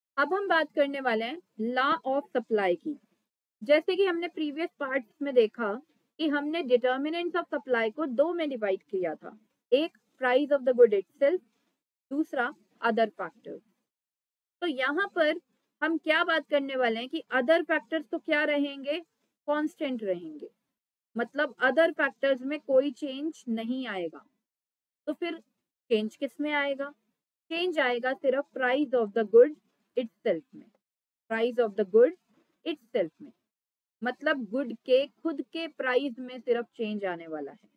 अब हम बात करने वाले हैं लॉ ऑफ सप्लाई की। जैसे कि हमने प्रीवियस पार्ट्स में देखा कि हमने डिटर्मिनेंट्स ऑफ सप्लाई को दो में डिवाइड किया था, एक price of the good itself, दूसरा अदर फैक्टर्स। तो यहाँ पर हम क्या बात करने वाले हैं कि अदर फैक्टर्स तो क्या रहेंगे, कांस्टेंट रहेंगे, मतलब अदर फैक्टर्स में कोई चेंज नहीं आएगा। तो फिर चेंज किस में आएगा, चेंज आएगा सिर्फ price of the good itself में, price of the good itself में, मतलब गुड के खुद के प्राइस में सिर्फ चेंज आने वाला है।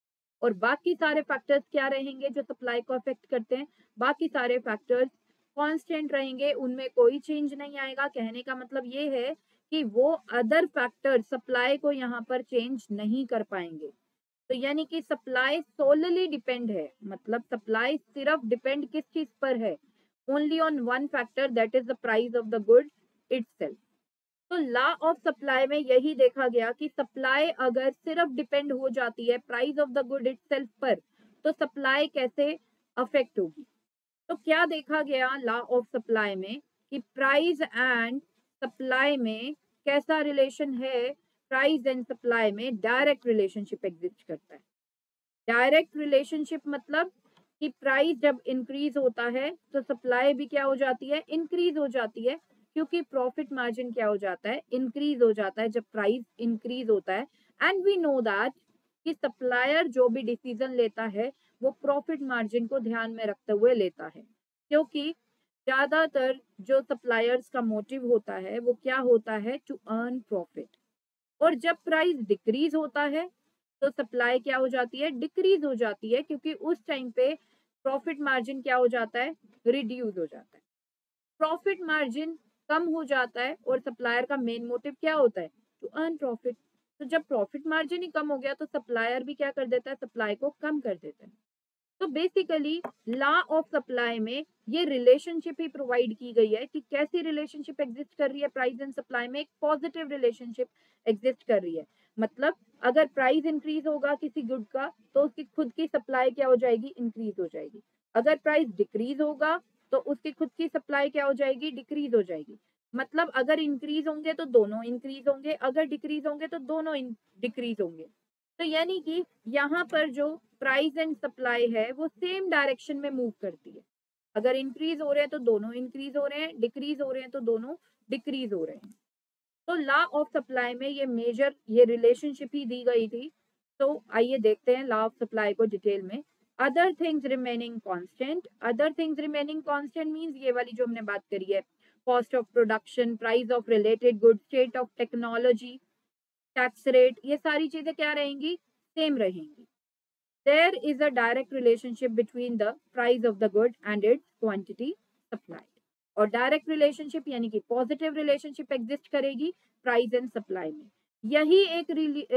और बाकी सारे फैक्टर्स क्या रहेंगे जो सप्लाई को अफेक्ट करते हैं, बाकी सारे फैक्टर्स कांस्टेंट रहेंगे, उनमें कोई चेंज नहीं आएगा। कहने का मतलब ये है कि वो अदर फैक्टर्स सप्लाई को यहाँ पर चेंज नहीं कर पाएंगे। तो यानी कि सप्लाई सोलली डिपेंड है, मतलब सप्लाई सिर्फ डिपेंड किस चीज पर है, only on one factor, that is the price of the good itself. तो लॉ ऑफ सप्लाई में यही देखा गया कि सप्लाई अगर सिर्फ डिपेंड हो जाती है price of the good itself पर, तो सप्लाई कैसे अफेक्ट होगी। तो क्या देखा गया लॉ ऑफ सप्लाई में कि प्राइस एंड सप्लाई में कैसा रिलेशन है, प्राइस एंड सप्लाई में डायरेक्ट रिलेशनशिप एग्जिस्ट करता है। डायरेक्ट रिलेशनशिप मतलब कि प्राइस जब इंक्रीज होता है तो सप्लाई भी क्या हो जाती है, इंक्रीज हो जाती है, क्योंकि प्रॉफिट मार्जिन क्या हो जाता है, इंक्रीज हो जाता है जब प्राइस इंक्रीज होता है। एंड वी नो दैट कि सप्लायर जो भी डिसीजन लेता है वो प्रॉफिट मार्जिन को ध्यान में रखते हुए लेता है, क्योंकि ज्यादातर जो सप्लायर्स का मोटिव होता है वो क्या होता है, टू अर्न प्रॉफिट। और जब प्राइस डिक्रीज होता है तो सप्लाई क्या हो जाती है, डिक्रीज हो जाती है, क्योंकि उस टाइम पे प्रॉफिट मार्जिन क्या हो जाता है, रिड्यूस हो जाता है। प्रॉफिट मार्जिन कम हो जाता है और सप्लायर का मेन मोटिव क्या होता है, टू अर्न प्रॉफिट। तो जब प्रॉफिट मार्जिन ही कम हो गया तो सप्लायर भी क्या कर देता है, सप्लाई को कम कर देता है। तो बेसिकली लॉ ऑफ सप्लाई में ये रिलेशनशिप ही प्रोवाइड की गई है कि कैसी रिलेशनशिप एग्जिस्ट कर रही है, प्राइस एंड सप्लाई में एक पॉजिटिव रिलेशनशिप एग्जिस्ट कर रही है। मतलब अगर प्राइस इंक्रीज होगा किसी गुड का तो उसकी खुद की सप्लाई क्या हो जाएगी, इंक्रीज हो जाएगी। अगर प्राइस डिक्रीज होगा तो उसकी खुद की सप्लाई क्या हो जाएगी, डिक्रीज हो जाएगी। मतलब अगर इंक्रीज होंगे तो दोनों इंक्रीज होंगे, अगर डिक्रीज होंगे तो दोनों डिक्रीज होंगे। तो यानी कि यहाँ पर जो प्राइस एंड सप्लाई है वो सेम डायरेक्शन में मूव करती है। अगर इंक्रीज हो रहे हैं तो दोनों इंक्रीज हो रहे हैं, डिक्रीज हो रहे हैं तो दोनों डिक्रीज हो रहे हैं। तो लॉ ऑफ सप्लाई में ये मेजर ये रिलेशनशिप ही दी गई थी। तो आइए देखते हैं लॉ ऑफ सप्लाई को डिटेल में। Other things remaining constant, other things remaining constant means ये वाली जो हमने बात करी है, cost of production, price of related good, state of technology, tax rate, ये सारी चीजें क्या रहेंगी, सेम रहेंगी। There is a direct relationship between the price of the good and its quantity supplied. और डायरेक्ट रिलेशनशिप यानी कि पॉजिटिव रिलेशनशिप एग्जिस्ट करेगी प्राइस एंड सप्लाई में। यही एक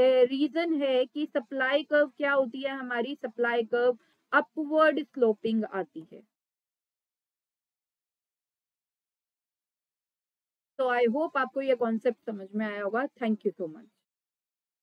रीजन है कि सप्लाई कर्व क्या होती है, हमारी सप्लाई कर्व अपवर्ड स्लोपिंग आती है। तो आई होप आपको ये कॉन्सेप्ट समझ में आया होगा। Thank you so much.